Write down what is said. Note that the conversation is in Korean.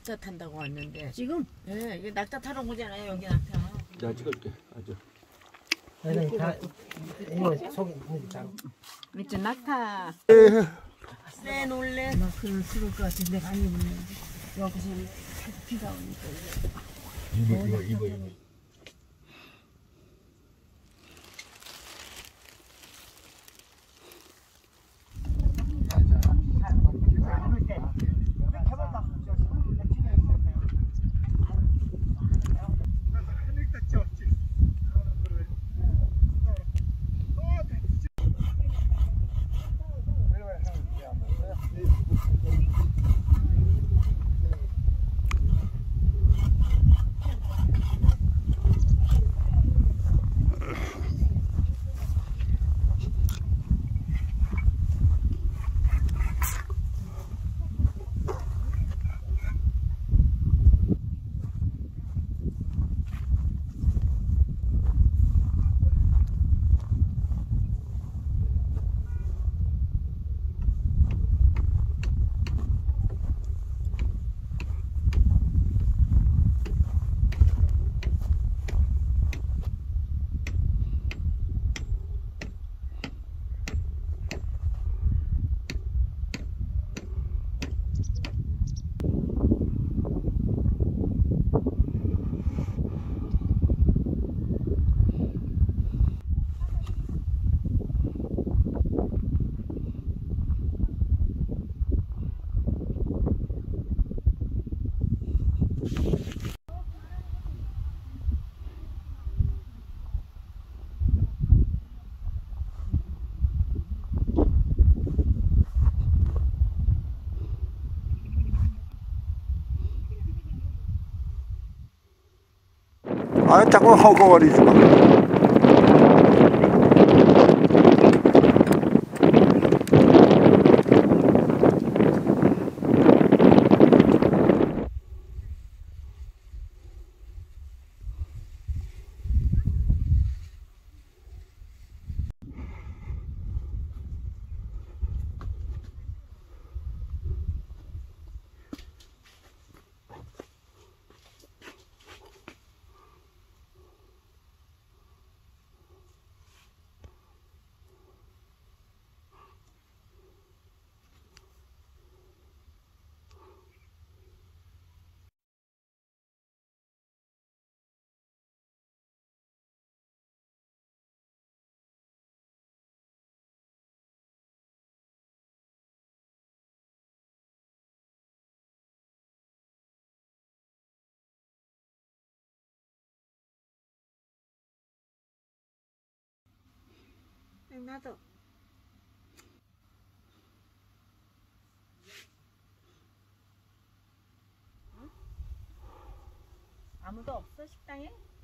낙타 탄다고 왔는데. 지금? 예, 이게 낙타 타러 오잖아요, 여기 낙타. 내가 찍어줄게. 아주. 아니, 다, 이거 속에 있는 장. 이제 낙타. 쎄 놀래. 막 그럴 것 같은데, 많이 붙는데. 여기서 비가 오니까. 이거. 아, 자꾸 허거거리지 마. 나도. 아무도 없어 식당에?